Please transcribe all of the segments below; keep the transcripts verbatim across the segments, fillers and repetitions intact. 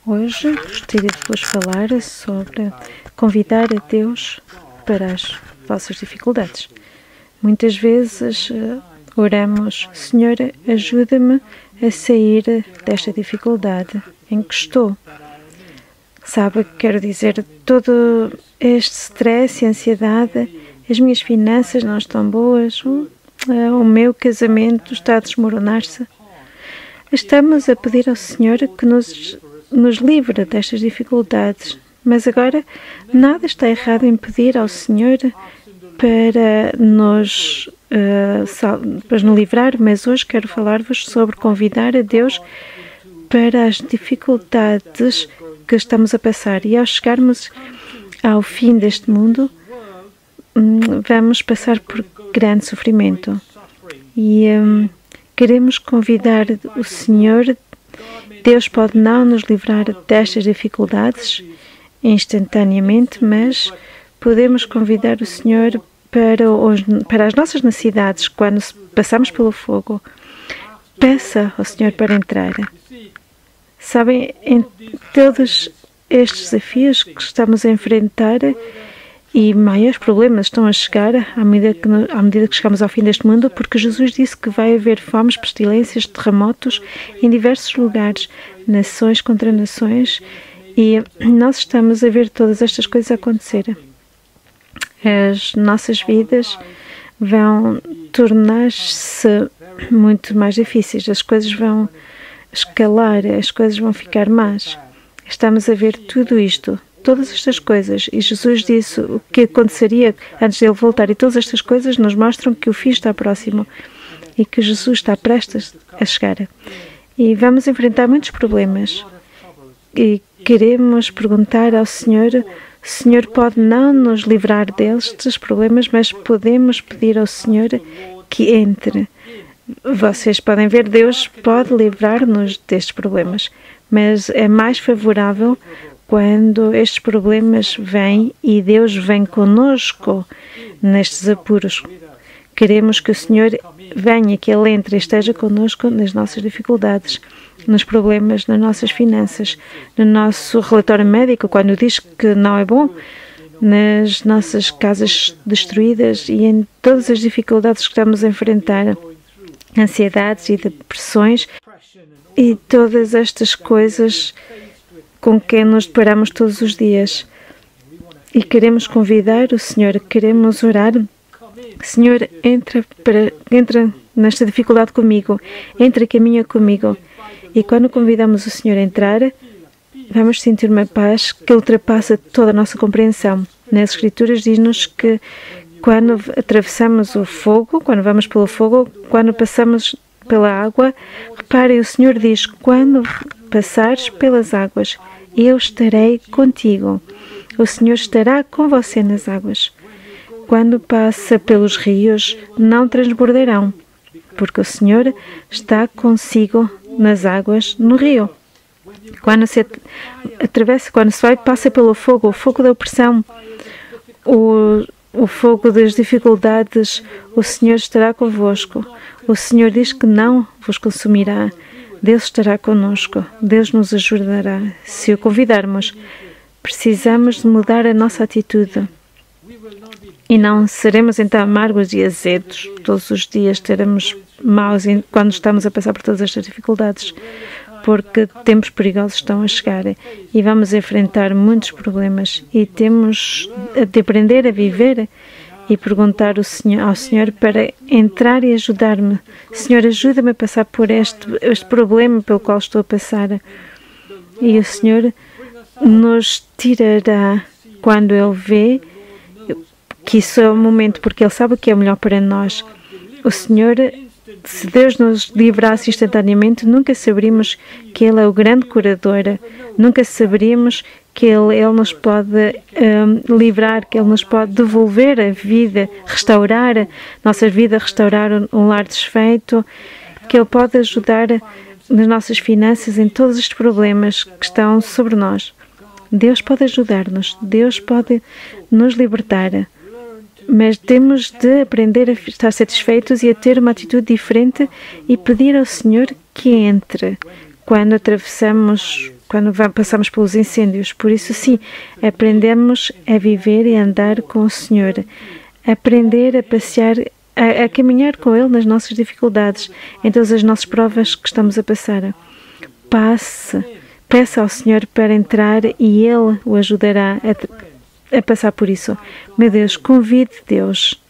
Hoje gostaria de vos falar sobre convidar a Deus para as vossas dificuldades. Muitas vezes uh, oramos: Senhor, ajuda-me a sair desta dificuldade em que estou. Sabe o que quero dizer? Todo este stress e ansiedade, as minhas finanças não estão boas, o, uh, o meu casamento está a desmoronar-se. Estamos a pedir ao Senhor que nos, nos livre destas dificuldades, mas agora nada está errado em pedir ao Senhor para nos, uh, sal, para nos livrar, mas hoje quero falar-vos sobre convidar a Deus para as dificuldades que estamos a passar. E ao chegarmos ao fim deste mundo, vamos passar por grande sofrimento. E um, queremos convidar o Senhor. Deus pode não nos livrar destas dificuldades instantaneamente, mas podemos convidar o Senhor para, os, para as nossas necessidades. Quando passamos pelo fogo, peça ao Senhor para entrar. Sabem, em todos estes desafios que estamos a enfrentar e maiores problemas estão a chegar à medida, que, à medida que chegamos ao fim deste mundo, porque Jesus disse que vai haver fomes, pestilências, terremotos em diversos lugares, nações contra nações, e nós estamos a ver todas estas coisas acontecer. As nossas vidas vão tornar-se muito mais difíceis, as coisas vão escalar, as coisas vão ficar más. Estamos a ver tudo isto, todas estas coisas, e Jesus disse o que aconteceria antes de Ele voltar, e todas estas coisas nos mostram que o fim está próximo e que Jesus está prestes a chegar. E vamos enfrentar muitos problemas e queremos perguntar ao Senhor: o Senhor pode não nos livrar destes problemas, mas podemos pedir ao Senhor que entre. Vocês podem ver, Deus pode livrar-nos destes problemas, mas é mais favorável quando estes problemas vêm e Deus vem conosco nestes apuros. Queremos que o Senhor venha, que Ele entre e esteja conosco nas nossas dificuldades, nos problemas, nas nossas finanças, no nosso relatório médico, quando diz que não é bom, nas nossas casas destruídas e em todas as dificuldades que estamos a enfrentar, ansiedades e depressões e todas estas coisas com que nos deparamos todos os dias. E queremos convidar o Senhor, queremos orar: Senhor, entra, para, entra nesta dificuldade comigo, entra e caminha comigo. E quando convidamos o Senhor a entrar, vamos sentir uma paz que ultrapassa toda a nossa compreensão. Nas Escrituras diz-nos que quando atravessamos o fogo, quando vamos pelo fogo, quando passamos pela água, reparem, o Senhor diz: quando passares pelas águas, eu estarei contigo. O Senhor estará com você nas águas. Quando passa pelos rios, não transbordarão, porque o Senhor está consigo nas águas no rio. Quando se atravessa, quando se vai, passa pelo fogo, o fogo da opressão, o O fogo das dificuldades, o Senhor estará convosco. O Senhor diz que não vos consumirá. Deus estará conosco. Deus nos ajudará. Se o convidarmos, precisamos de mudar a nossa atitude. E não seremos então amargos e azedos. Todos os dias teremos maus quando estamos a passar por todas estas dificuldades, porque tempos perigosos estão a chegar e vamos enfrentar muitos problemas e temos de aprender a viver e perguntar ao Senhor, ao Senhor para entrar e ajudar-me. Senhor, ajuda-me a passar por este, este problema pelo qual estou a passar. E o Senhor nos tirará quando Ele vê que isso é o momento, porque Ele sabe o que é melhor para nós. O Senhor, se Deus nos livrasse instantaneamente, nunca saberíamos que Ele é o grande curador, nunca saberíamos que Ele, ele nos pode um, livrar, que Ele nos pode devolver a vida, restaurar a nossa vida, restaurar um, um lar desfeito, que Ele pode ajudar nas nossas finanças, em todos estes problemas que estão sobre nós. Deus pode ajudar-nos, Deus pode nos libertar. Mas temos de aprender a estar satisfeitos e a ter uma atitude diferente e pedir ao Senhor que entre quando atravessamos quando passamos pelos incêndios. Por isso, sim, aprendemos a viver e a andar com o Senhor, aprender a passear, a, a caminhar com Ele nas nossas dificuldades, em todas as nossas provas que estamos a passar. Passe, peça ao Senhor para entrar e Ele o ajudará a, a passar por isso. Meu Deus, convide Deus.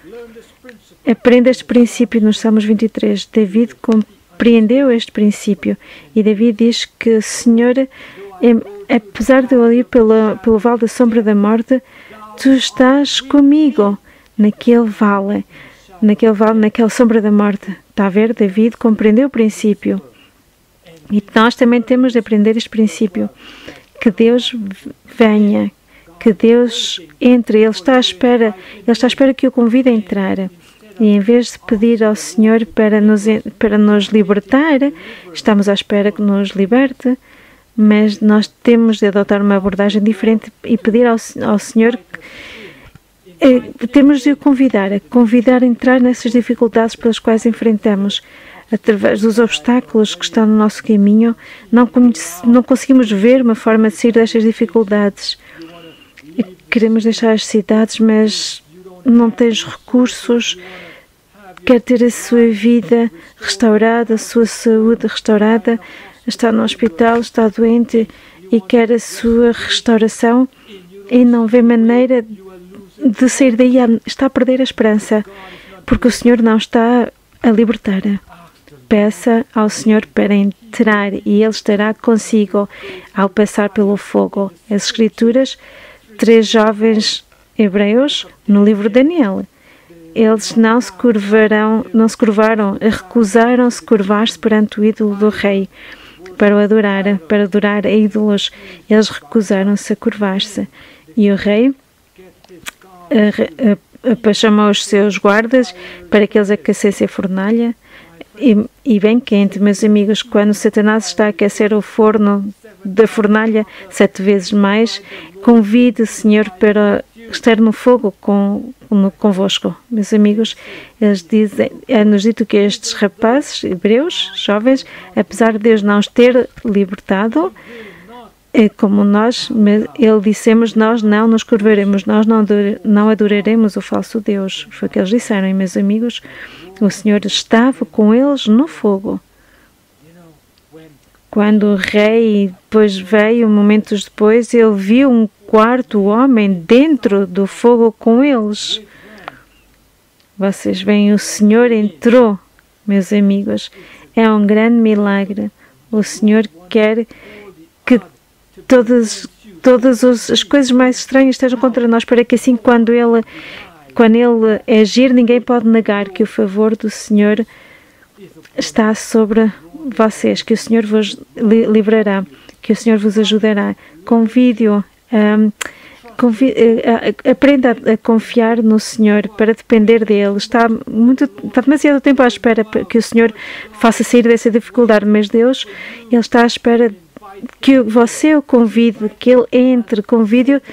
Aprenda este princípio nos Salmos vinte e três. David compreendeu este princípio e David diz que o Senhor, apesar de eu ir pelo, pelo vale da sombra da morte, tu estás comigo naquele vale, naquele vale, naquela sombra da morte. Está a ver? David compreendeu o princípio. E nós também temos de aprender este princípio. Que Deus venha, que Deus entre. Ele está à espera, Ele está à espera que eu convide a entrar. E em vez de pedir ao Senhor para nos, para nos libertar, estamos à espera que nos liberte, mas nós temos de adotar uma abordagem diferente e pedir ao, ao Senhor que eh, temos de o convidar, a convidar a entrar nessas dificuldades pelas quais enfrentamos. Através dos obstáculos que estão no nosso caminho, não, não conseguimos ver uma forma de sair destas dificuldades. Queremos deixar as cidades, mas não tens recursos, quer ter a sua vida restaurada, a sua saúde restaurada, está no hospital, está doente e quer a sua restauração e não vê maneira de sair daí, está a perder a esperança, porque o Senhor não está a libertar. Peça ao Senhor para entrar e Ele estará consigo ao passar pelo fogo. As Escrituras, três jovens hebreus no livro de Daniel. Eles não se curvarão, não se curvaram, recusaram-se curvar-se perante o ídolo do rei para o adorar, para adorar a ídolos. Eles recusaram-se a curvar-se. E o rei a, a, a, chamou os seus guardas para que eles aquecessem a fornalha. E, e bem quente, meus amigos, quando Satanás está a aquecer o forno da fornalha sete vezes mais, convide o Senhor para estar no fogo com, com, convosco. Meus amigos, eles dizem, é-nos dito que estes rapazes hebreus, jovens, apesar de Deus não os ter libertado, é como nós, ele dissemos, nós não nos curvaremos, nós não, não adoraremos o falso Deus. Foi o que eles disseram, e meus amigos, o Senhor estava com eles no fogo. Quando o rei depois veio, momentos depois, ele viu um quarto homem dentro do fogo com eles. Vocês veem, o Senhor entrou, meus amigos. É um grande milagre. O Senhor quer que todas, todas as coisas mais estranhas estejam contra nós, para que assim, quando Ele, quando ele agir, ninguém pode negar que o favor do Senhor está sobre vocês, que o Senhor vos livrará, que o Senhor vos ajudará. Convide-o, um, convide, uh, aprenda a, a confiar no Senhor, para depender dEle. Está, muito, está demasiado tempo à espera que o Senhor faça sair dessa dificuldade, mas Deus, Ele está à espera que você o convide, que Ele entre, convide-o.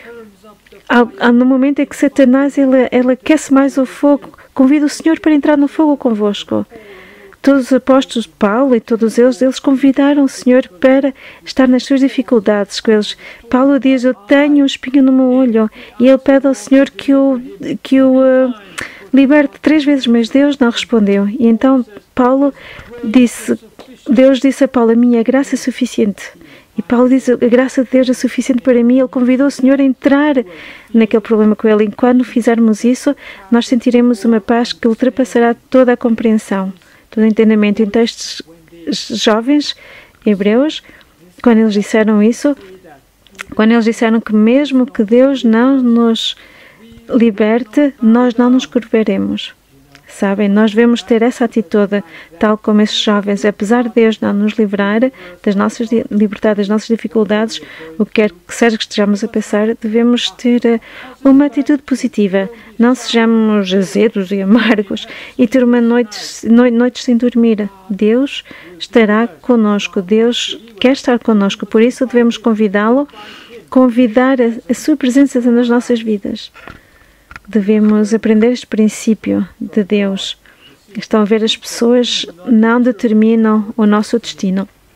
No momento em que Satanás ele, ele aquece mais o fogo, convida o Senhor para entrar no fogo convosco. Todos os apóstolos de Paulo e todos eles, eles convidaram o Senhor para estar nas suas dificuldades com eles. Paulo diz, eu tenho um espinho no meu olho, e ele pede ao Senhor que o, que o uh, liberte três vezes, mas Deus não respondeu. E então Paulo disse, Deus disse a Paulo, a minha graça é suficiente. E Paulo diz, a graça de Deus é suficiente para mim. Ele convidou o Senhor a entrar naquele problema com ele. E quando fizermos isso, nós sentiremos uma paz que ultrapassará toda a compreensão, todo o entendimento. Então estes jovens hebreus, quando eles disseram isso, quando eles disseram que mesmo que Deus não nos liberte, nós não nos curvaremos. Sabem, nós devemos ter essa atitude, tal como esses jovens. Apesar de Deus não nos livrar das nossas, libertar das nossas dificuldades, o que quer que seja que estejamos a passar, devemos ter uma atitude positiva. Não sejamos azedos e amargos e ter uma noite, noites sem dormir. Deus estará conosco, Deus quer estar conosco, por isso devemos convidá-lo, convidar a, a sua presença nas nossas vidas. Devemos aprender este princípio de Deus. Estão a ver, as pessoas não determinam o nosso destino.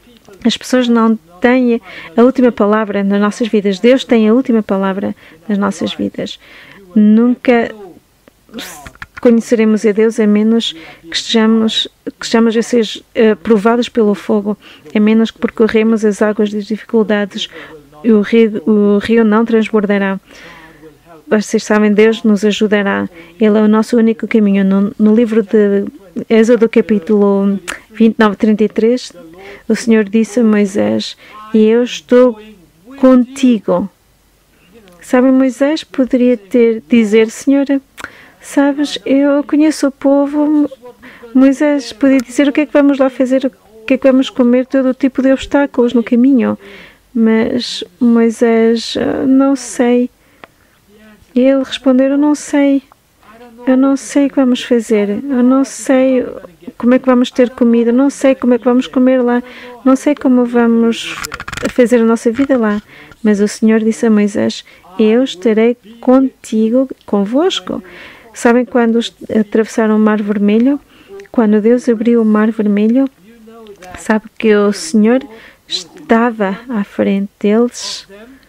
As pessoas não têm a última palavra nas nossas vidas. Deus tem a última palavra nas nossas vidas. Nunca conheceremos a Deus a menos que estejamos, que estejamos a ser uh, provados pelo fogo, a menos que percorremos as águas das dificuldades e o rio, o rio não transbordará. Vocês sabem, Deus nos ajudará. Ele é o nosso único caminho. No, no livro de Êxodo, capítulo vinte e nove, trinta e três, o Senhor disse a Moisés: e eu estou contigo. Sabem, Moisés poderia ter dizer: Senhora, sabes, eu conheço o povo. Moisés podia dizer: o que é que vamos lá fazer? O que é que vamos comer? Todo tipo de obstáculos no caminho. Mas Moisés, não sei. E ele respondeu: eu não sei. Eu não sei o que vamos fazer. Eu não sei como é que vamos ter comida. Não sei como é que vamos comer lá. Não sei como vamos fazer a nossa vida lá. Mas o Senhor disse a Moisés: eu estarei contigo, convosco. Sabem quando atravessaram o Mar Vermelho? Quando Deus abriu o Mar Vermelho, sabe que o Senhor estava à frente deles?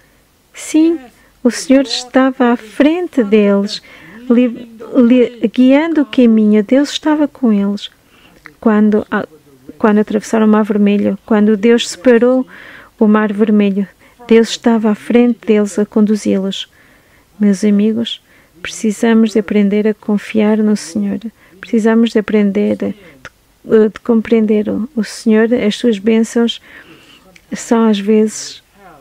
Sim, o Senhor estava à frente deles, li, li, guiando o caminho. Deus estava com eles. Quando, quando atravessaram o Mar Vermelho, quando Deus separou o Mar Vermelho, Deus estava à frente deles a conduzi-los. Meus amigos, precisamos de aprender a confiar no Senhor. Precisamos de aprender, de, de compreender o, o Senhor. As suas bênçãos são às vezes...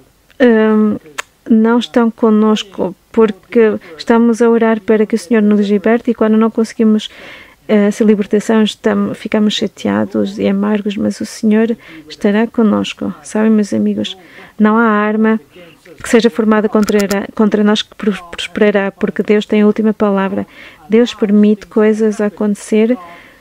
Um, não estão conosco porque estamos a orar para que o Senhor nos liberte, e quando não conseguimos essa libertação estamos, ficamos chateados e amargos, mas o Senhor estará conosco. Sabem, meus amigos, não há arma que seja formada contra, contra nós que prosperará, porque Deus tem a última palavra. Deus permite coisas acontecer.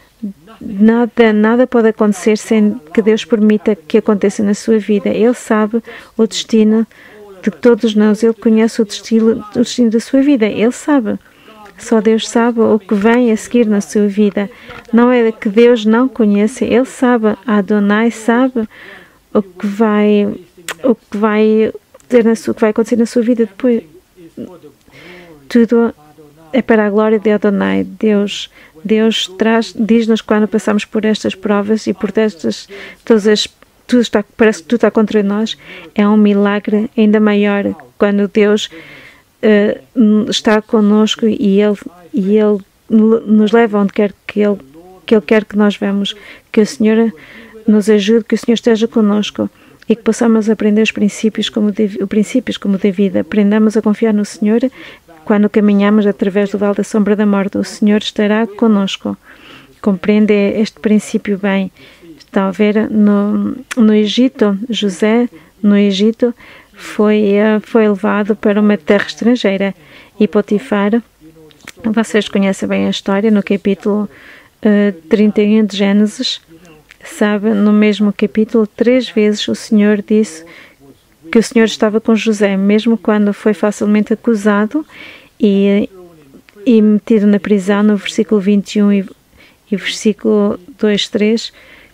Nada, nada pode acontecer sem que Deus permita que aconteça na sua vida. Ele sabe o destino de todos nós. Ele conhece o destino, o destino da sua vida. Ele sabe. Só Deus sabe o que vem a seguir na sua vida. Não é que Deus não conheça. Ele sabe. Adonai sabe o que vai, o que vai ter na sua, o que vai acontecer na sua vida depois. Tudo é para a glória de Adonai. Deus, Deus traz, diz-nos quando passamos por estas provas e por estas todas as tudo está, parece que tudo está contra nós, é um milagre ainda maior quando Deus uh, está conosco e Ele, e Ele nos leva onde quer que Ele, que Ele quer que nós vamos. Que o Senhor nos ajude, que o Senhor esteja conosco e que possamos aprender os princípios como de, os princípios como da vida. Aprendamos a confiar no Senhor quando caminhamos através do vale da sombra da morte. O Senhor estará conosco. Compreende este princípio bem. Está a ver, no, no Egito, José, no Egito, foi, foi levado para uma terra estrangeira. E Potifar, vocês conhecem bem a história, no capítulo uh, trinta e um de Gênesis, sabe, no mesmo capítulo, três vezes o Senhor disse que o Senhor estava com José, mesmo quando foi facilmente acusado e, e metido na prisão, no versículo vinte e um e, e versículo dois, três,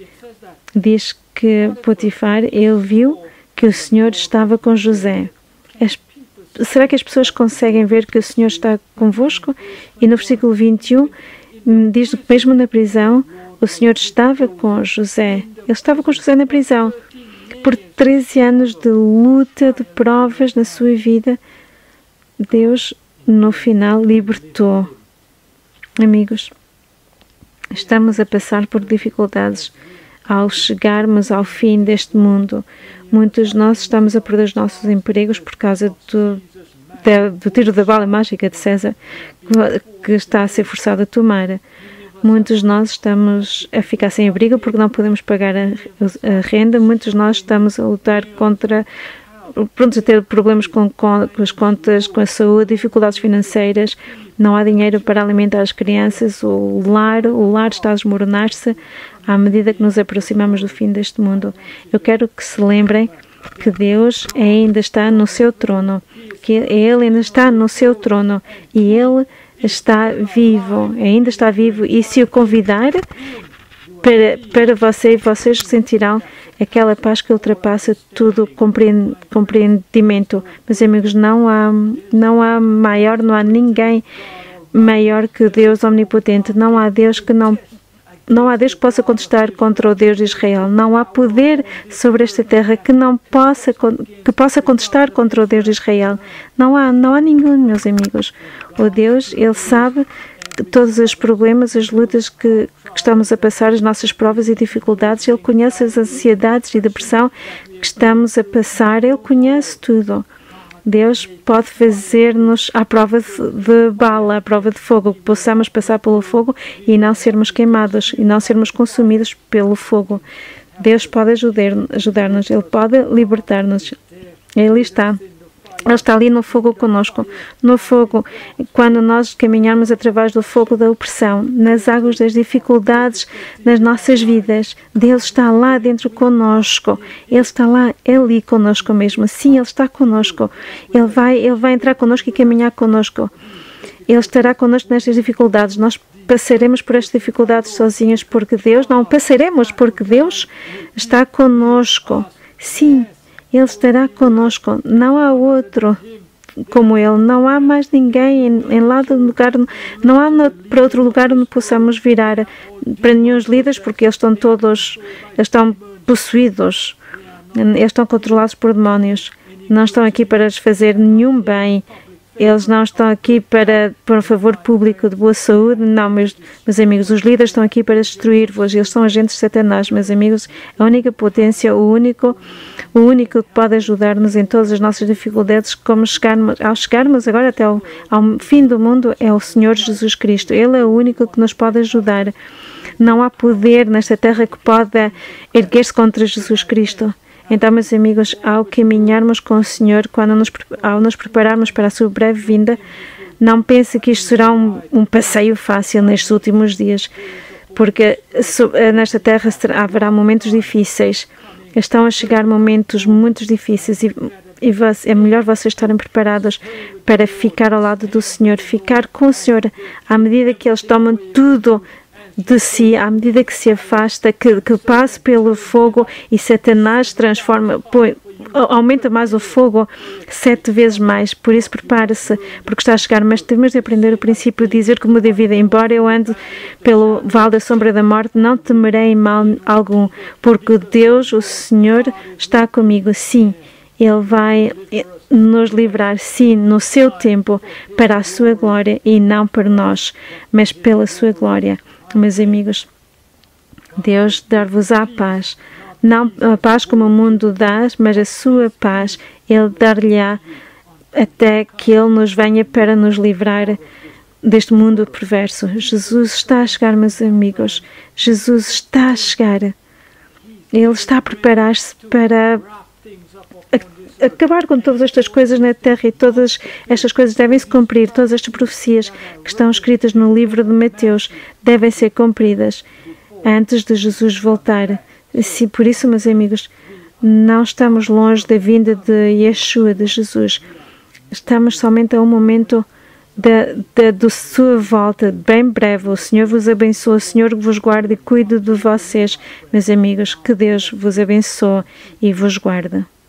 diz que Potifar, ele viu que o Senhor estava com José. As, será que as pessoas conseguem ver que o Senhor está convosco? E no versículo vinte e um diz que mesmo na prisão o Senhor estava com José. Ele estava com José na prisão. Por treze anos de luta, de provas na sua vida, Deus no final libertou. Amigos, estamos a passar por dificuldades. Ao chegarmos ao fim deste mundo, muitos de nós estamos a perder os nossos empregos por causa do, de, do tiro da bala mágica de César, que está a ser forçado a tomar. Muitos de nós estamos a ficar sem abrigo porque não podemos pagar a, a renda. Muitos de nós estamos a lutar contra, pronto, a ter problemas com, com, com as contas, com a saúde, dificuldades financeiras. Não há dinheiro para alimentar as crianças. O lar, o lar está a desmoronar-se à medida que nos aproximamos do fim deste mundo. Eu quero que se lembrem que Deus ainda está no seu trono, que Ele ainda está no seu trono e Ele está vivo, ainda está vivo, e se o convidar, para, para você, e vocês sentirão aquela paz que ultrapassa todo compreendimento. Meus amigos, não há, não há maior, não há ninguém maior que Deus omnipotente. Não há Deus que não Não há Deus que possa contestar contra o Deus de Israel. Não há poder sobre esta terra que não possa que possa contestar contra o Deus de Israel. Não há, não há ninguém, meus amigos. O Deus, Ele sabe todos os problemas, as lutas que, que estamos a passar, as nossas provas e dificuldades. Ele conhece as ansiedades e depressão que estamos a passar. Ele conhece tudo. Deus pode fazer-nos à prova de, de bala, à prova de fogo, que possamos passar pelo fogo e não sermos queimados e não sermos consumidos pelo fogo. Deus pode ajudar-nos, ajudar Ele pode libertar-nos. Ele está. Ele está ali no fogo conosco, no fogo, quando nós caminharmos através do fogo da opressão, nas águas das dificuldades nas nossas vidas. Deus está lá dentro conosco. Ele está lá, ali conosco mesmo. Sim, Ele está conosco. Ele vai, Ele vai entrar conosco e caminhar conosco. Ele estará conosco nestas dificuldades. Nós passaremos por estas dificuldades sozinhos porque Deus, não passaremos porque Deus está conosco. Sim. Ele estará conosco, não há outro como Ele, não há mais ninguém em, em lado lugar, não há no, para outro lugar onde possamos virar para nenhum líderes, porque eles estão todos, eles estão possuídos, eles estão controlados por demónios, não estão aqui para lhes fazer nenhum bem. Eles não estão aqui para, para um favor público de boa saúde. Não, meus, meus amigos, os líderes estão aqui para destruir-vos. Eles são agentes de Satanás, meus amigos. A única potência, o único, o único que pode ajudar-nos em todas as nossas dificuldades, como chegarmos, ao chegarmos agora até ao, ao fim do mundo, é o Senhor Jesus Cristo. Ele é o único que nos pode ajudar. Não há poder nesta terra que possa erguer-se contra Jesus Cristo. Então, meus amigos, ao caminharmos com o Senhor, quando nos, ao nos prepararmos para a sua breve vinda, não pense que isto será um, um passeio fácil nestes últimos dias, porque nesta terra haverá momentos difíceis. Estão a chegar momentos muito difíceis e, e é melhor vocês estarem preparados para ficar ao lado do Senhor, ficar com o Senhor, à medida que eles tomam tudo de si, à medida que se afasta, que, que passe pelo fogo e Satanás transforma, põe, aumenta mais o fogo sete vezes mais. Por isso prepare-se, porque está a chegar. Mas temos de aprender o princípio de dizer como David: embora eu ande pelo vale da sombra da morte, não temerei mal algum, porque Deus, o Senhor, está comigo. Sim, Ele vai nos livrar, sim, no seu tempo, para a sua glória e não para nós, mas pela sua glória. Meus amigos, Deus dar-vos a paz, não a paz como o mundo dá, mas a sua paz Ele dar-lhe-á até que Ele nos venha para nos livrar deste mundo perverso. Jesus está a chegar, meus amigos. Jesus está a chegar. Ele está a preparar-se para acabar com todas estas coisas na terra, e todas estas coisas devem se cumprir. Todas estas profecias que estão escritas no livro de Mateus devem ser cumpridas antes de Jesus voltar. Sim, por isso, meus amigos, não estamos longe da vinda de Yeshua, de Jesus. Estamos somente a um momento da, da, da sua volta, bem breve. O Senhor vos abençoe, o Senhor vos guarde e cuide de vocês, meus amigos. Que Deus vos abençoe e vos guarde.